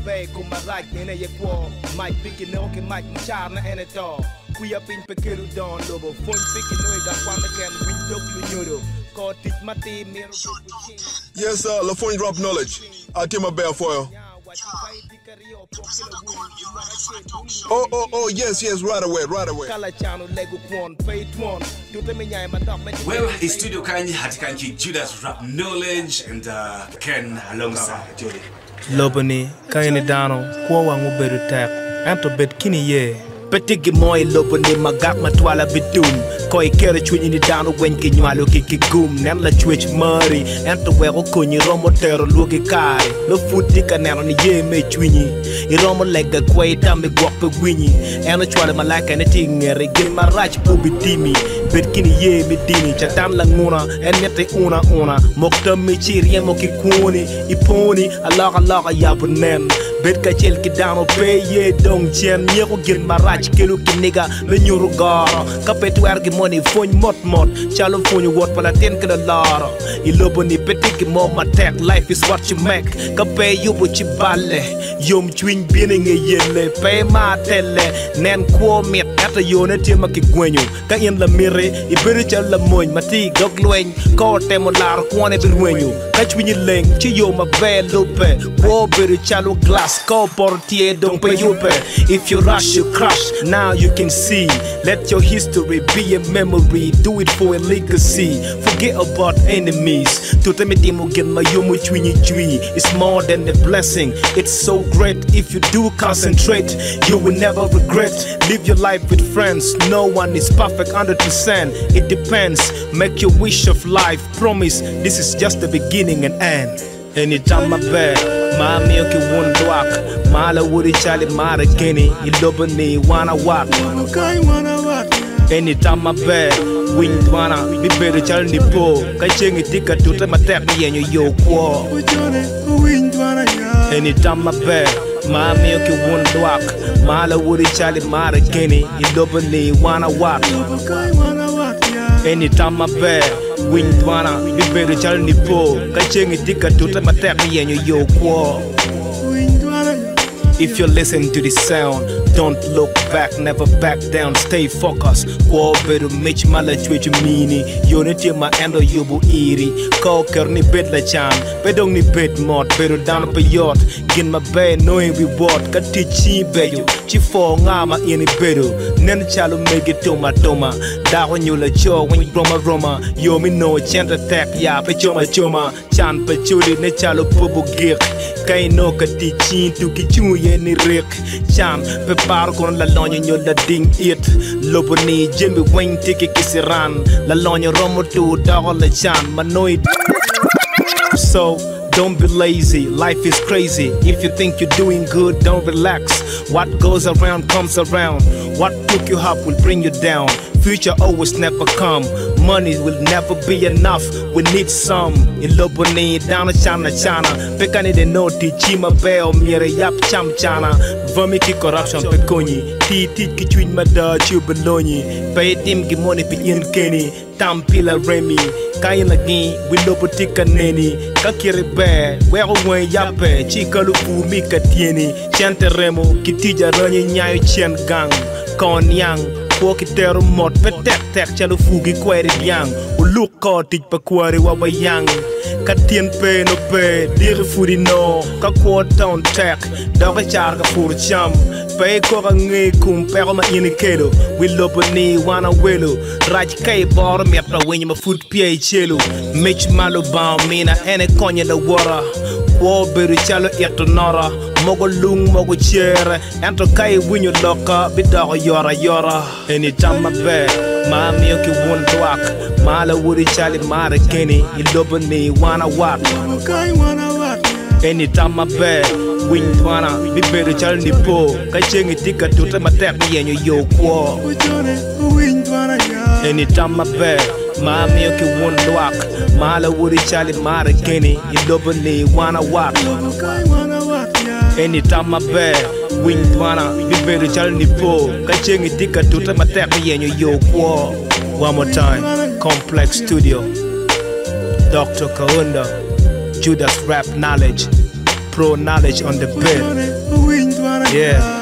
bay kuma like nene ye kwa might pick it no can might mchana and it all we up in pekeru don lobo phone pick it no ga kwanda can win dog nyoro ko teach mate mero. Yes, LaFogne drop knowledge. I came up there for you. Oh, yes, right away. Well, in studio Kanji Hatikanji Judas Rap Knowledge and Ken alongside Jody. Lobani, Kayane Dano, Kwa Wangu Beru Tap, Anto Bet Kini Ye. Petigi moy lobani magak matwala bidum Koi kere chwinyi ni dano wenki nywalo kikigum Nen la chwich mari Ento weko kunyi romo tero lugi kari No futi ka nero ni ye me chwinyi I romo lega kwa itami gwakpe winyi Eno chwale malaka ene tingere Gin marach pubi dimi Bet kini ye me dini Chatan la nguna Enete una Mokta me chiri emo kikuni Iponi Alaga yabu nen Bet ka chel ki dano pe ye dong chen Nyeko gin marach Kelu ki nigga le nyuru garo Kapet wergi money fony mot Chalo fony wot pala ten kila laro Ilobo ni peti ki mo matek Life is what you make Kape yubo chibale Yom chwin bini nge yele Pe ma tele Nen kuo mit Eta yone tima ki gwenyo Ka in la mire Ibiri chal la moñ Mati gog lweny Ko temo laro kwane bil wenyo Ka chwinyi leng Chi yo ma ve lupe Kuo biri chalo glass Ko portie dong pe yupe If you rush you crush Now you can see Let your history be a memory Do it for a legacy Forget about enemies Tutemedimo gen mayumu chwinyi chwi It's more than a blessing It's so great If you do concentrate You will never regret Live your life with friends No one is perfect 100% It depends Make your wish of life Promise This is just the beginning and end Anytime I beg Mami oki wun dwak Mala wuri chali mara kini Ilobani wana wat Anytime I beg Wing dwana Bibere chali nipo Kachengi tika tuta matek ni yenyo yo kwa Anytime I beg Mami oki wun dwak Mala wuri chali mara kini Ilobani wana wat Anytime I beg Wing dwana Bibere chali nipo Kachengi tika tuta matek ni yenyo yo kwa If you listen to this sound, don't look back, never back down, stay focused. Kwa beru mich mala chwechu mini, yoneti ma endo yubu iri. Ko kerni bed la chan, bedong ni bed mod, beru down pa yacht. Gin ma bay knowing reward, kati chi beyo, chi fo ngama ini beru. Nen chalo mege toma, daho nyula cho, wing roma, yomi no chant attack ya, pe choma, chan pe chuli ne chalo pubu gik. Kay no kati chi tu ki chu ni rik cham pe par kon la lonyo nyo la ding it loboni jembe wing tiki kisiran la lonyo romo tu dago la chan manoid. So don't be lazy, life is crazy. If you think you're doing good, don't relax. What goes around comes around. What took you up will bring you down. Future always never come. Money will never be enough. We need some. In Loboni, down China. Pekani de noti, chima bell, mire yap cham chana. Vomiki corruption pekoni. Ti kitwin mada chubeloni. Pay tim gi money pi in Kenny. Tampila Remy. Kain lagi, we lobotika neni. Kakiri bear, where when yape. Chika lupu mika tieni. Chante remo, kitija ranyi nyayo chen gang. Kon yang. Pokitero mot petek chalo fugi kweri yang uluk ko tij pa kwari wa bayang katien pe no pe dir fudi no ka ko down tek daga char ka fur cham pe ko ngi kum pe ma ini kedo we loboni wana welo raj kai bor metro wenye ma foot pie chelo mich malo ba mina ene konya la wora wo beru chalo eto nora mogo lung mogo chere ento kai winyo loka bidago yora anytime I beg mami oki wun dwak mala wuri chali mara keni ilobani wana wat anytime I beg wing dwana bibere chali nipo kachengi tika tuta matek ni yenyo yo kwa anytime I beg mami oki wun dwak mala wuri chali mara keni ilobani wana wat anytime I beg wing dwana bibere chali nipo kachengi tika tuta matek ni yenyo yo kwa. One more time, Complex Studio, Dr. Kaunda, Judas Rap Knowledge, pro knowledge on the bed. Yeah.